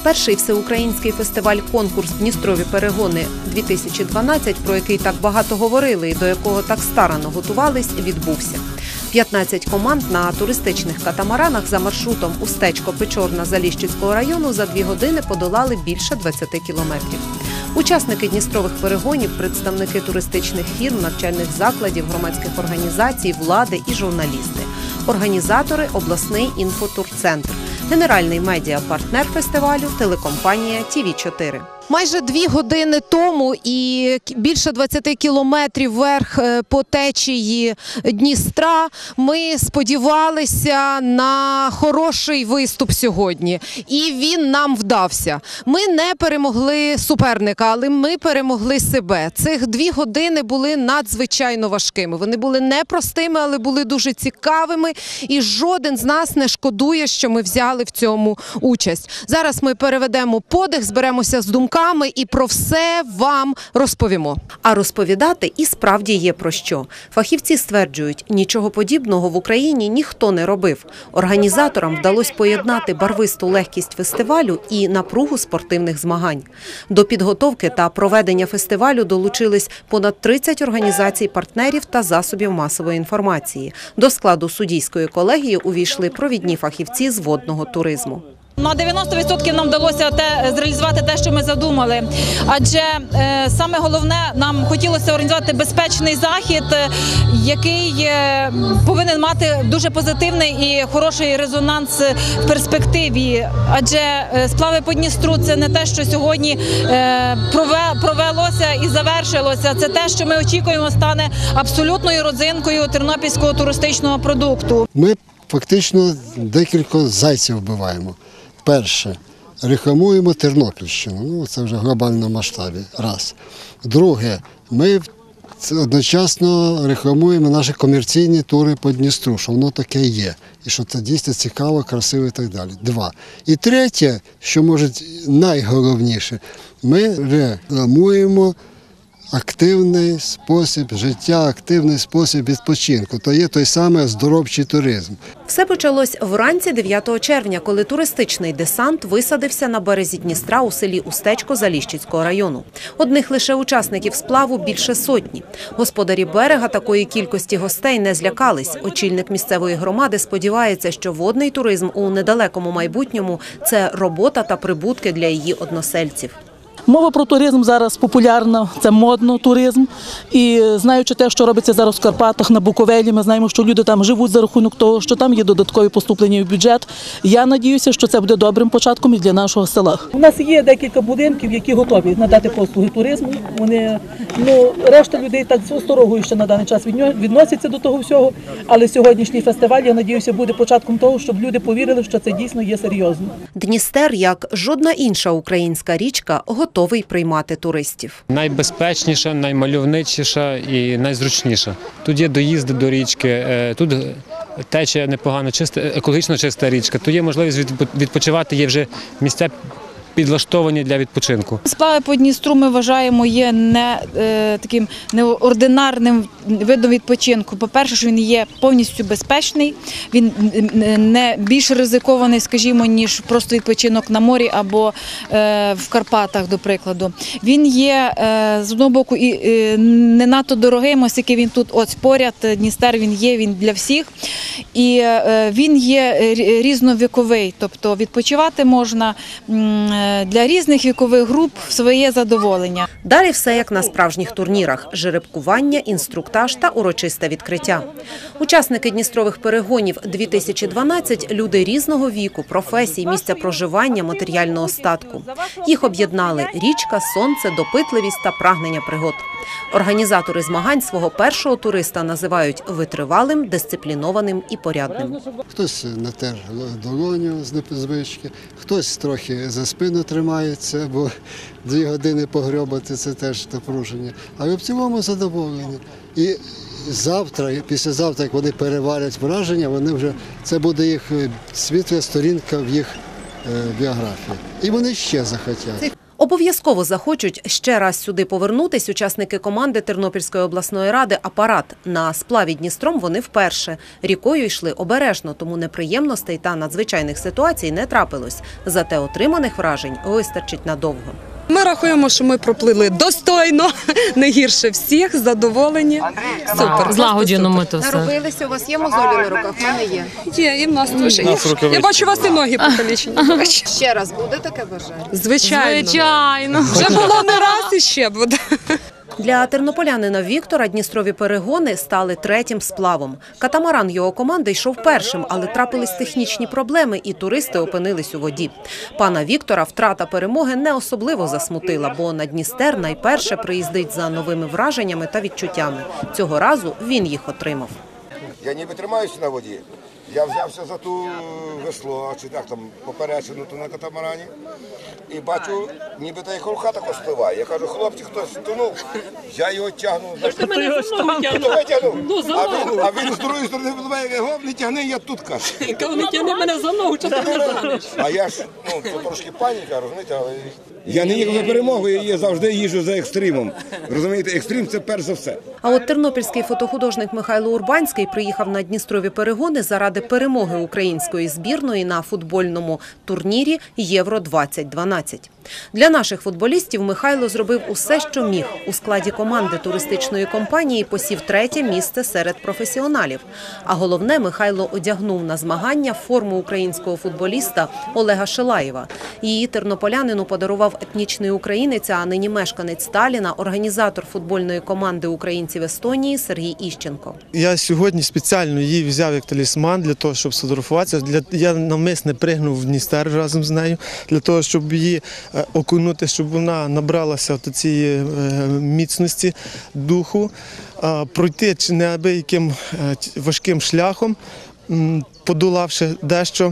Перший всеукраїнський фестиваль-конкурс «Дністрові перегони-2012», про який так багато говорили і до якого так старанно готувались, відбувся. 15 команд на туристичних катамаранах за маршрутом Устечко-Печорна Заліщицького району за 2 години подолали більше 20 кілометрів. Учасники Дністрових перегонів, представники туристичних фірм, навчальних закладів, громадських організацій, влади і журналісти. Організатори – обласний інфотурцентр. Генеральний медіа-партнер фестивалю – телекомпанія ТВ4. Майже 2 години тому і більше 20 кілометрів вверх по течії Дністра ми сподівалися на хороший виступ сьогодні. І він нам вдався. Ми не перемогли суперника, але ми перемогли себе. Цих 2 години були надзвичайно важкими. Вони були непростими, але були дуже цікавими. І жоден з нас не шкодує, що ми взяли в цьому участь. Зараз ми переведемо подих, зберемося з думками і про все вам розповімо. А розповідати і справді є про що. Фахівці стверджують, нічого подібного в Україні ніхто не робив. Організаторам вдалося поєднати барвисту легкість фестивалю і напругу спортивних змагань. До підготовки та проведення фестивалю долучились понад 30 організацій-партнерів та засобів масової інформації. До складу суддівської колегії увійшли провідні фахівці з водного туризму. На 90% нам вдалося зреалізувати те, що ми задумали. Адже саме головне, нам хотілося організувати безпечний захід, який повинен мати дуже позитивний і хороший резонанс в перспективі. Адже сплави по Дністру – це не те, що сьогодні провелося і завершилося. Це те, що ми очікуємо, стане абсолютною родзинкою тернопільського туристичного продукту. Ми фактично декілька зайців вбиваємо. Перше, рекламуємо Тернопільщину, це вже в глобальному масштабі, раз. Друге, ми одночасно рекламуємо наші комерційні тури по Дністру, що воно таке є, і що це дійсно цікаво, красиво і так далі. 2. І третє, що може найголовніше, ми рекламуємо активний спосіб життя, активний спосіб відпочинку. То є той самий оздоровчий туризм. Все почалось вранці 9 червня, коли туристичний десант висадився на березі Дністра у селі Устечко Заліщицького району. Одних лише учасників сплаву більше сотні. Господарі берега такої кількості гостей не злякались. Очільник місцевої громади сподівається, що водний туризм у недалекому майбутньому – це робота та прибутки для її односельців. Мова про туризм зараз популярна, це модно туризм. І знаючи те, що робиться зараз в Карпатах, на Буковелі, ми знаємо, що люди там живуть за рахунок того, що там є додаткові поступлення в бюджет. Я сподіваюся, що це буде добрим початком і для нашого села. У нас є декілька будинків, які готові надати послуги туризму. Вони, решта людей так з осторогою ще на даний час відносяться до того всього. Але сьогоднішній фестиваль, я сподіваюся, буде початком того, щоб люди повірили, що це дійсно є серйозно. Дністер, як жодна інша українська річка, готовий приймати туристів. Найбезпечніша, наймальовничіша і найзручніша. Тут є доїзди до річки, тут тече непогано, екологічно чиста річка, тут є можливість відпочивати, є вже місця підлаштовані для відпочинку. Сплави по Дністру, ми вважаємо, є таким неординарним видом відпочинку. По-перше, що він є повністю безпечний, він не більш ризикований, скажімо, ніж просто відпочинок на морі або в Карпатах, до прикладу. Він є, з одного боку, і не надто дорогим, оскільки він тут ось поряд, Дністер, він для всіх. І він є різновіковий, тобто відпочивати можна для різних вікових груп в своє задоволення. Далі все як на справжніх турнірах – жеребкування, інструктаж та урочисте відкриття. Учасники Дністрових перегонів 2012 – люди різного віку, професій, місця проживання, матеріального статку. Їх об'єднали річка, сонце, допитливість та прагнення пригод. Організатори змагань свого першого туриста називають витривалим, дисциплінованим і порядним. Хтось натер долоню з звички, хтось трохи за спину тримається, бо 2 години погрьобати – це теж напруження. Але в цілому задоволені. І завтра, і післязавтра, як вони переварять враження, це буде їх світла сторінка в їх біографії. І вони ще захотять. Обов'язково захочуть ще раз сюди повернутись учасники команди Тернопільської обласної ради «Апарат». На сплаві Дністром вони вперше. Рікою йшли обережно, тому неприємностей та надзвичайних ситуацій не трапилось. Зате отриманих вражень вистачить надовго. Ми рахуємо, що ми проплили достойно, не гірше всіх, задоволені. Супер. Злагоджено ми то все. Наробилися, у вас є мозолі на руках? У мене є. Є, і в нас теж є. Я бачу, у вас і ноги покалічені. до речі. Ще раз буде таке бажання? Звичайно. Звичайно. Вже було не раз і ще буде. Для тернополянина Віктора Дністрові перегони стали третім сплавом. Катамаран його команди йшов першим, але трапились технічні проблеми і туристи опинились у воді. Пана Віктора втрата перемоги не особливо засмутила, бо на Дністер найперше приїздить за новими враженнями та відчуттями. Цього разу він їх отримав. Я ніби тримаюся на воді. Я взявся за ту весло, чи так там поперечину ту на катамарані. І бачу, ніби та й колха тако спливає. Я кажу, хлопці, хтось тонув. Я його тягну. Ти мене за ногу Витягнув. за ногу. А він з другої сторони випливає, гоп, не тягни, я тут каже. Коли не тягни мене за ногу, чи ти не занеш? А я ж, це трошки паніка, розумієте, але... Я не їхав за перемогою, я завжди їжджу за екстримом. Розумієте, екстрим – це перш за все. А от тернопільський фотохудожник Михайло Урбанський приїхав на Дністрові перегони заради перемоги української збірної на футбольному турнірі Євро-2012. Для наших футболістів Михайло зробив усе, що міг. У складі команди туристичної компанії посів третє місце серед професіоналів. А головне, Михайло одягнув на змагання форму українського футболіста Олега Шилаєва. Її тернополянину подарував етнічний українець, а нині мешканець Сталіна, організатор футбольної команди українців Естонії Сергій Іщенко. Я сьогодні спеціально її взяв як талісман для того, щоб сфотографуватися. Я навмисне пригнув в Дністер разом з нею, для того, щоб її окунути, щоб вона набралася цієї міцності духу, пройти чи неабияким важким шляхом, подолавши дещо.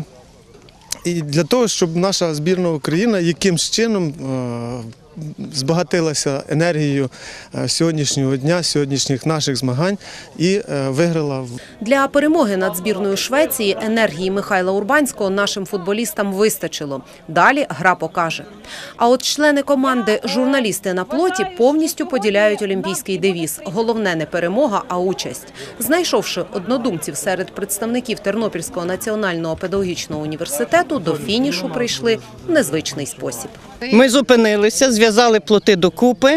І для того, щоб наша збірна Україна якимсь чином збагатилася енергією сьогоднішнього дня, сьогоднішніх наших змагань і виграла. Для перемоги над збірною Швеції енергії Михайла Урбанського нашим футболістам вистачило. Далі гра покаже. А от члени команди «Журналісти на плоті» повністю поділяють олімпійський девіз. Головне не перемога, а участь. Знайшовши однодумців серед представників Тернопільського національного педагогічного університету, до фінішу прийшли в незвичний спосіб. Ми зупинилися, зв'язали плоти докупи,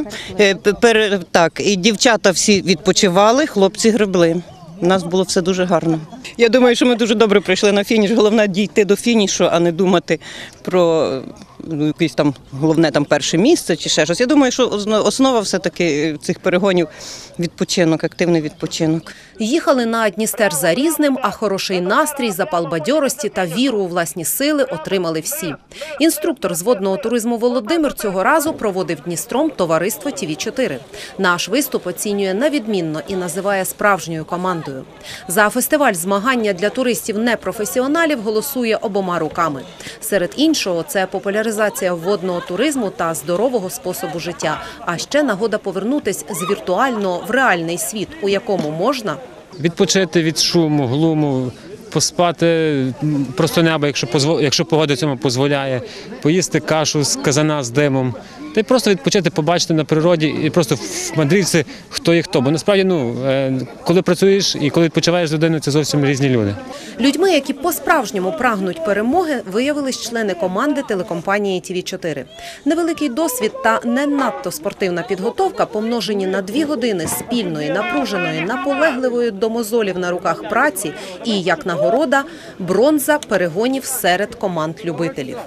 і дівчата всі відпочивали, хлопці гребли. У нас було все дуже гарно. Я думаю, що ми дуже добре прийшли на фініш. Головне дійти до фінішу, а не думати про якесь там головне перше місце чи ще щось. Я думаю, що основа все-таки цих перегонів – відпочинок, активний відпочинок. Їхали на Дністер за різним, а хороший настрій, запал бадьорості та віру у власні сили отримали всі. Інструктор з водного туризму Володимир цього разу проводив Дністром товариство ТІВІ-4. Наш виступ оцінює на відмінно і називає справжньою командою. За фестиваль змагання для туристів-непрофесіоналів голосує обома руками. Серед іншого – це популяризація водного туризму та здорового способу життя, а ще нагода повернутись з віртуального в реальний світ, у якому можна відпочити від шуму, глуму, поспати просто неба, якщо погода цьому дозволяє, поїсти кашу з казана з димом. Та й просто відпочити, побачити на природі і просто в мандрівці хто є хто. Бо насправді, коли працюєш і коли відпочиваєш з людиною, це зовсім різні люди. Людьми, які по-справжньому прагнуть перемоги, виявились члени команди телекомпанії ТІВІ-4. Невеликий досвід та не надто спортивна підготовка, помножені на 2 години спільної, напруженої, наполегливої до мозолів на руках праці і, як нагорода, бронза перегонів серед команд любителів.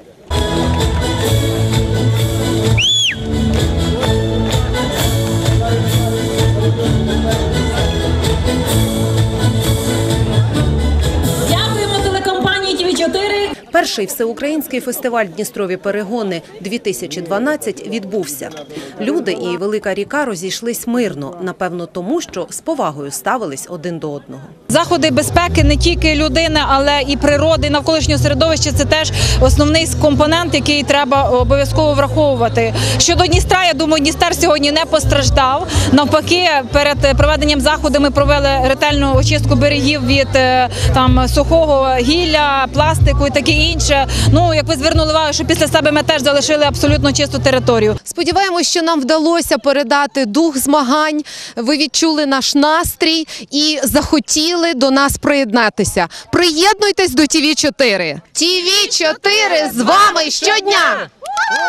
Перший всеукраїнський фестиваль «Дністрові перегони 2012» відбувся. Люди і велика ріка розійшлись мирно, напевно тому, що з повагою ставились один до одного. Заходи безпеки не тільки людини, але і природи, і навколишнього середовища – це теж основний компонент, який треба обов'язково враховувати. Щодо Дністра, я думаю, Дністер сьогодні не постраждав. Навпаки, перед проведенням заходу ми провели ретельну очистку берегів від сухого гілля, пластику і таке інше. по-перше, ну, як ви звернули увагу, що після себе ми теж залишили абсолютно чисту територію. Сподіваємось, що нам вдалося передати дух змагань, ви відчули наш настрій і захотіли до нас приєднатися. Приєднуйтесь до ТІВІ 4. ТІВІ 4 з вами щодня!